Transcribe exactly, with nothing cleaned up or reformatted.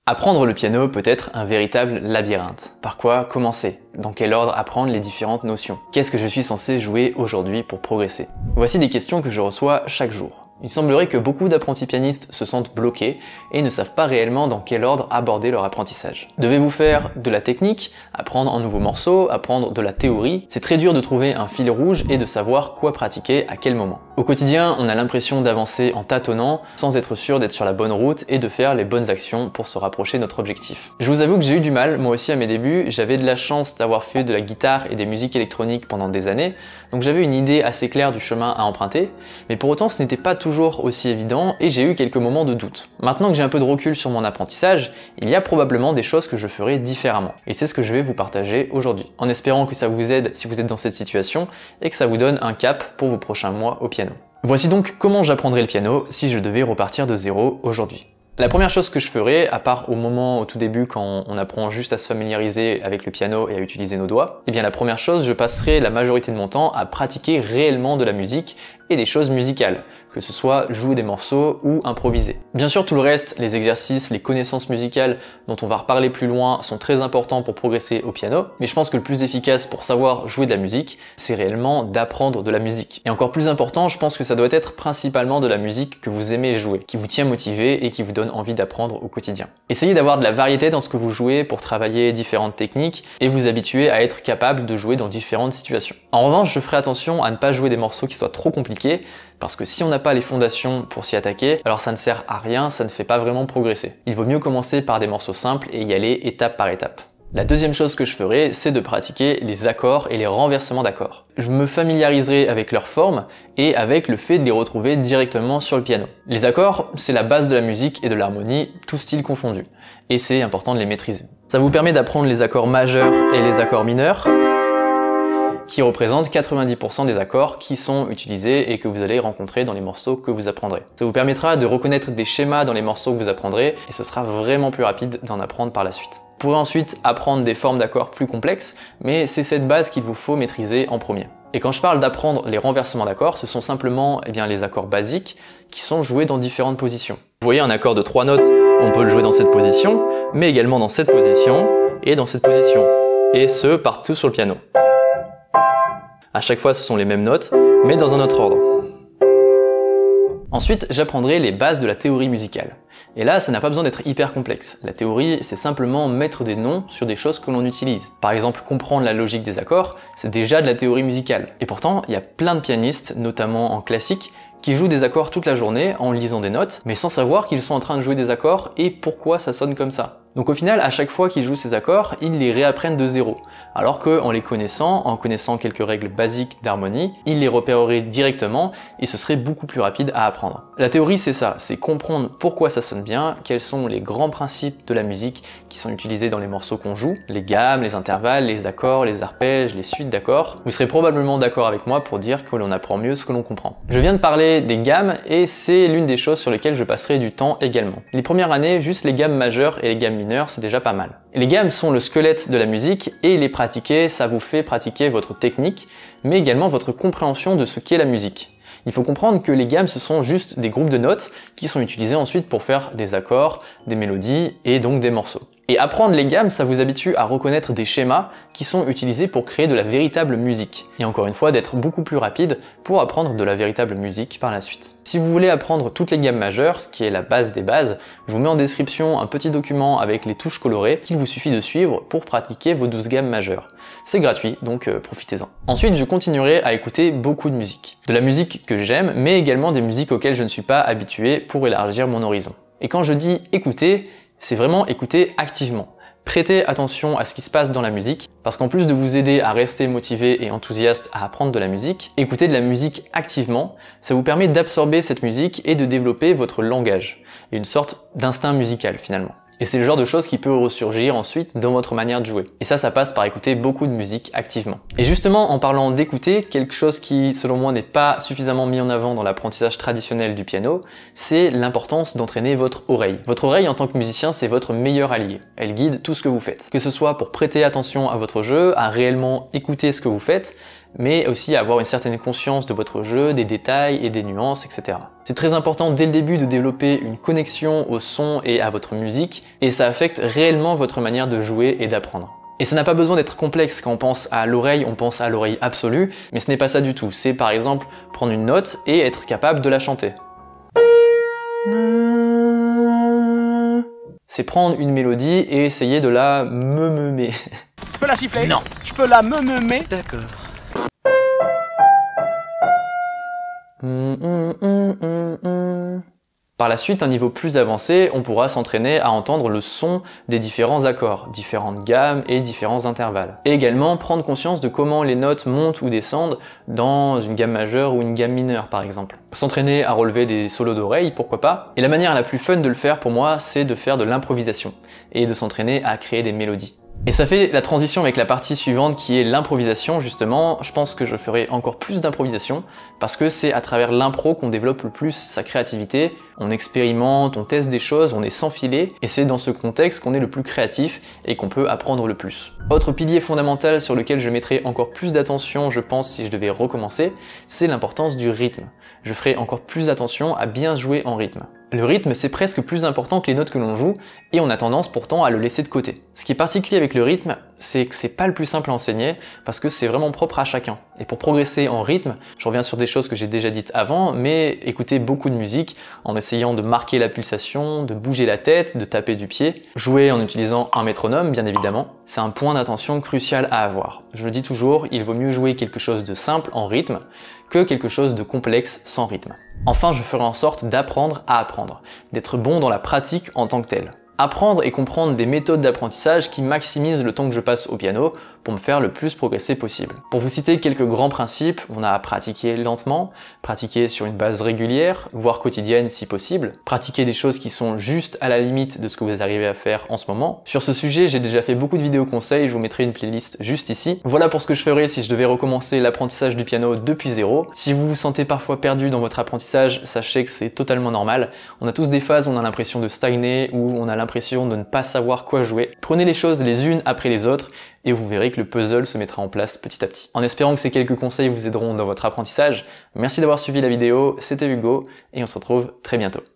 Apprendre le piano peut être un véritable labyrinthe. Par quoi commencer? Dans quel ordre apprendre les différentes notions? Qu'est-ce que je suis censé jouer aujourd'hui pour progresser? Voici des questions que je reçois chaque jour. Il semblerait que beaucoup d'apprentis pianistes se sentent bloqués et ne savent pas réellement dans quel ordre aborder leur apprentissage. Devez-vous faire de la technique, apprendre un nouveau morceau, apprendre de la théorie? C'est très dur de trouver un fil rouge et de savoir quoi pratiquer à quel moment. Au quotidien, on a l'impression d'avancer en tâtonnant sans être sûr d'être sur la bonne route et de faire les bonnes actions pour se rapprocher de notre objectif. Je vous avoue que j'ai eu du mal, moi aussi à mes débuts. J'avais de la chance d'avoir fait de la guitare et des musiques électroniques pendant des années, donc j'avais une idée assez claire du chemin à emprunter, mais pour autant ce n'était pas toujours aussi évident et j'ai eu quelques moments de doute. Maintenant que j'ai un peu de recul sur mon apprentissage, il y a probablement des choses que je ferai différemment. Et c'est ce que je vais vous partager aujourd'hui, en espérant que ça vous aide si vous êtes dans cette situation et que ça vous donne un cap pour vos prochains mois au piano. Voici donc comment j'apprendrai le piano si je devais repartir de zéro aujourd'hui. La première chose que je ferais, à part au moment, au tout début, quand on apprend juste à se familiariser avec le piano et à utiliser nos doigts, eh bien la première chose, je passerai la majorité de mon temps à pratiquer réellement de la musique et des choses musicales, que ce soit jouer des morceaux ou improviser. Bien sûr, tout le reste, les exercices, les connaissances musicales dont on va reparler plus loin sont très importants pour progresser au piano, mais je pense que le plus efficace pour savoir jouer de la musique, c'est réellement d'apprendre de la musique. Et encore plus important, je pense que ça doit être principalement de la musique que vous aimez jouer, qui vous tient motivé et qui vous donne envie d'apprendre au quotidien. Essayez d'avoir de la variété dans ce que vous jouez pour travailler différentes techniques et vous habituer à être capable de jouer dans différentes situations. En revanche, je ferai attention à ne pas jouer des morceaux qui soient trop compliqués, parce que si on n'a pas les fondations pour s'y attaquer, alors ça ne sert à rien, ça ne fait pas vraiment progresser. Il vaut mieux commencer par des morceaux simples et y aller étape par étape. La deuxième chose que je ferai, c'est de pratiquer les accords et les renversements d'accords. Je me familiariserai avec leur forme et avec le fait de les retrouver directement sur le piano. Les accords, c'est la base de la musique et de l'harmonie, tout style confondu. Et c'est important de les maîtriser. Ça vous permet d'apprendre les accords majeurs et les accords mineurs, qui représentent quatre-vingt-dix pour cent des accords qui sont utilisés et que vous allez rencontrer dans les morceaux que vous apprendrez. Ça vous permettra de reconnaître des schémas dans les morceaux que vous apprendrez et ce sera vraiment plus rapide d'en apprendre par la suite. Vous pourrez ensuite apprendre des formes d'accords plus complexes, mais c'est cette base qu'il vous faut maîtriser en premier. Et quand je parle d'apprendre les renversements d'accords, ce sont simplement eh bien, les accords basiques qui sont joués dans différentes positions. Vous voyez un accord de trois notes, on peut le jouer dans cette position, mais également dans cette position et dans cette position. Et ce, partout sur le piano. À chaque fois, ce sont les mêmes notes, mais dans un autre ordre. Ensuite, j'apprendrai les bases de la théorie musicale. Et là, ça n'a pas besoin d'être hyper complexe. La théorie, c'est simplement mettre des noms sur des choses que l'on utilise. Par exemple, comprendre la logique des accords, c'est déjà de la théorie musicale. Et pourtant, il y a plein de pianistes, notamment en classique, qui jouent des accords toute la journée en lisant des notes, mais sans savoir qu'ils sont en train de jouer des accords et pourquoi ça sonne comme ça. Donc au final, à chaque fois qu'ils jouent ces accords, ils les réapprennent de zéro. Alors qu'en les connaissant, en connaissant quelques règles basiques d'harmonie, ils les repéreraient directement et ce serait beaucoup plus rapide à apprendre. La théorie, c'est ça, c'est comprendre pourquoi ça sonne bien, quels sont les grands principes de la musique qui sont utilisés dans les morceaux qu'on joue, les gammes, les intervalles, les accords, les arpèges, les suites d'accords. Vous serez probablement d'accord avec moi pour dire que l'on apprend mieux ce que l'on comprend. Je viens de parler des gammes et c'est l'une des choses sur lesquelles je passerai du temps également. Les premières années, juste les gammes majeures et les gammes mineures, c'est déjà pas mal. Les gammes sont le squelette de la musique et les pratiquer, ça vous fait pratiquer votre technique, mais également votre compréhension de ce qu'est la musique. Il faut comprendre que les gammes, ce sont juste des groupes de notes qui sont utilisés ensuite pour faire des accords, des mélodies et donc des morceaux. Et apprendre les gammes, ça vous habitue à reconnaître des schémas qui sont utilisés pour créer de la véritable musique. Et encore une fois, d'être beaucoup plus rapide pour apprendre de la véritable musique par la suite. Si vous voulez apprendre toutes les gammes majeures, ce qui est la base des bases, je vous mets en description un petit document avec les touches colorées qu'il vous suffit de suivre pour pratiquer vos douze gammes majeures. C'est gratuit, donc euh, profitez-en. Ensuite, je continuerai à écouter beaucoup de musique. De la musique que j'aime, mais également des musiques auxquelles je ne suis pas habitué pour élargir mon horizon. Et quand je dis écouter, c'est vraiment écouter activement. Prêtez attention à ce qui se passe dans la musique, parce qu'en plus de vous aider à rester motivé et enthousiaste à apprendre de la musique, écouter de la musique activement, ça vous permet d'absorber cette musique et de développer votre langage, et une sorte d'instinct musical finalement. Et c'est le genre de choses qui peut ressurgir ensuite dans votre manière de jouer. Et ça, ça passe par écouter beaucoup de musique activement. Et justement, en parlant d'écouter, quelque chose qui, selon moi, n'est pas suffisamment mis en avant dans l'apprentissage traditionnel du piano, c'est l'importance d'entraîner votre oreille. Votre oreille, en tant que musicien, c'est votre meilleur allié. Elle guide tout ce que vous faites. Que ce soit pour prêter attention à votre jeu, à réellement écouter ce que vous faites, mais aussi à avoir une certaine conscience de votre jeu, des détails et des nuances, et cetera. C'est très important dès le début de développer une connexion au son et à votre musique, et ça affecte réellement votre manière de jouer et d'apprendre. Et ça n'a pas besoin d'être complexe. Quand on pense à l'oreille, on pense à l'oreille absolue, mais ce n'est pas ça du tout. C'est par exemple prendre une note et être capable de la chanter. C'est prendre une mélodie et essayer de la me-me-mer. Je peux la siffler? Non. Je peux la me-me-mer? D'accord. Hum, hum, hum, hum, hum. Par la suite, à un niveau plus avancé, on pourra s'entraîner à entendre le son des différents accords, différentes gammes et différents intervalles. Et également prendre conscience de comment les notes montent ou descendent dans une gamme majeure ou une gamme mineure par exemple. S'entraîner à relever des solos d'oreille, pourquoi pas. Et la manière la plus fun de le faire pour moi, c'est de faire de l'improvisation et de s'entraîner à créer des mélodies. Et ça fait la transition avec la partie suivante qui est l'improvisation justement. Je pense que je ferai encore plus d'improvisation parce que c'est à travers l'impro qu'on développe le plus sa créativité. On expérimente, on teste des choses, on est sans filet et c'est dans ce contexte qu'on est le plus créatif et qu'on peut apprendre le plus. Autre pilier fondamental sur lequel je mettrai encore plus d'attention, je pense, si je devais recommencer, c'est l'importance du rythme. Je ferai encore plus attention à bien jouer en rythme. Le rythme, c'est presque plus important que les notes que l'on joue, et on a tendance pourtant à le laisser de côté. Ce qui est particulier avec le rythme, c'est que c'est pas le plus simple à enseigner, parce que c'est vraiment propre à chacun. Et pour progresser en rythme, je reviens sur des choses que j'ai déjà dites avant, mais écouter beaucoup de musique en essayant de marquer la pulsation, de bouger la tête, de taper du pied, jouer en utilisant un métronome, bien évidemment, c'est un point d'attention crucial à avoir. Je le dis toujours, il vaut mieux jouer quelque chose de simple en rythme que quelque chose de complexe sans rythme. Enfin, je ferai en sorte d'apprendre à apprendre, d'être bon dans la pratique en tant que tel. Apprendre et comprendre des méthodes d'apprentissage qui maximisent le temps que je passe au piano pour me faire le plus progresser possible. Pour vous citer quelques grands principes, on a pratiqué lentement, pratiquer sur une base régulière, voire quotidienne si possible, pratiquer des choses qui sont juste à la limite de ce que vous arrivez à faire en ce moment. Sur ce sujet, j'ai déjà fait beaucoup de vidéos conseils, je vous mettrai une playlist juste ici. Voilà pour ce que je ferai si je devais recommencer l'apprentissage du piano depuis zéro. Si vous vous sentez parfois perdu dans votre apprentissage, sachez que c'est totalement normal. On a tous des phases où on a l'impression de stagner, où on a l'impression de ne pas savoir quoi jouer. Prenez les choses les unes après les autres et vous verrez que le puzzle se mettra en place petit à petit. En espérant que ces quelques conseils vous aideront dans votre apprentissage, merci d'avoir suivi la vidéo, c'était Hugo et on se retrouve très bientôt.